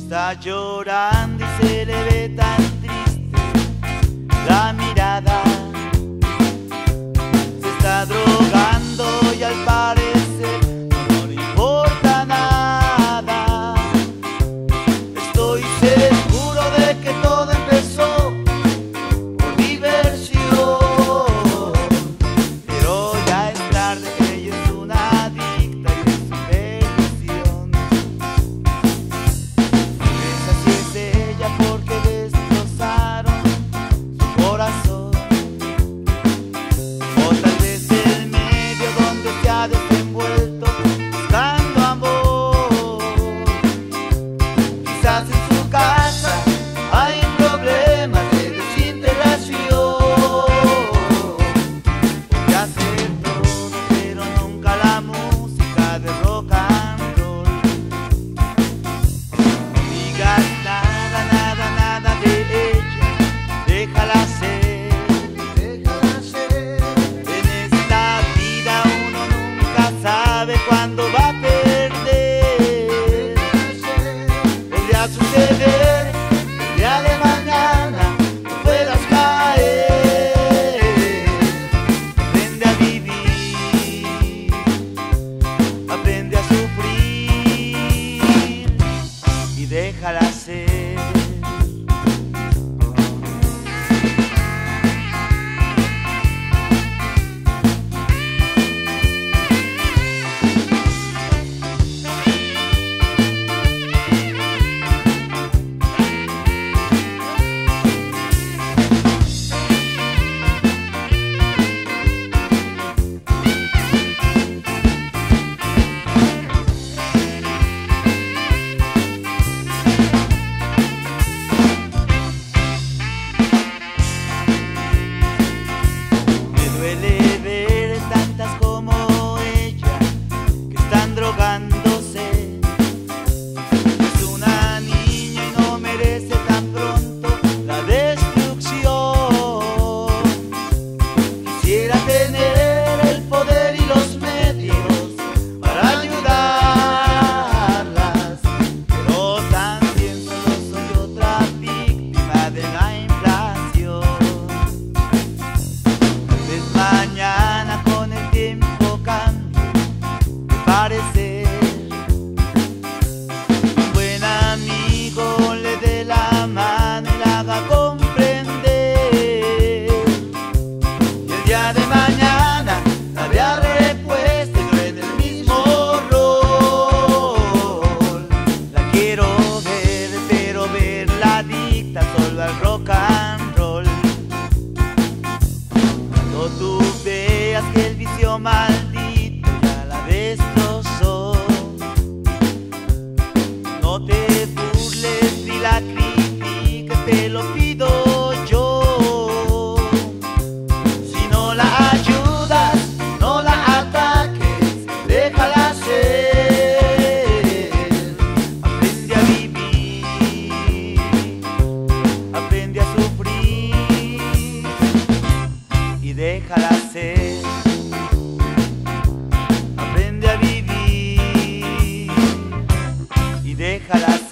Está llorando y se le ve tan triste la mirada. Se está drogando y al parecer no le importa nada. Estoy seguro de que todo empezó por diversión, pero ya es tarde, ella es una adicta y es su perdición. Esa sí es ella porque destrozaron su corazón, o tal vez el medio donde se ha desenvuelto buscando amor. Quizás en su casa hay problemas de desintegración. Podría ser todo, pero nunca la música de rock and roll. No digas nada, nada, nada de ella, déjala ser, déjala ser. En esta vida uno nunca sabe cuándo va a perder. Podría suceder el día de mañana que puedas caer. Aprende a vivir, aprende a sufrir y déjala ser. Me duele ver tantas como ella que están drogándose. Es una niña y no merece tan pronto la destrucción. Quisiera tener el poder y los medios para ayudarlas, pero también solo soy otra víctima de la inflación. Tal vez mañana con el tiempo cambie de parecer. Un buen amigo le dé la mano y la haga comprender. Y el día de mañana la vea repuesta y no en el mismo rol. La quiero ver, pero verla adicta solo al rock and roll. Cuando tú veas que el vicio maldito ya la destrozó, no te burles ni la critiques, te lo pido yo. Si no la ayudas, no la ataques, déjala ser. Aprende a vivir, aprende a sufrir y déjala ser. Aprende a vivir y déjala ser.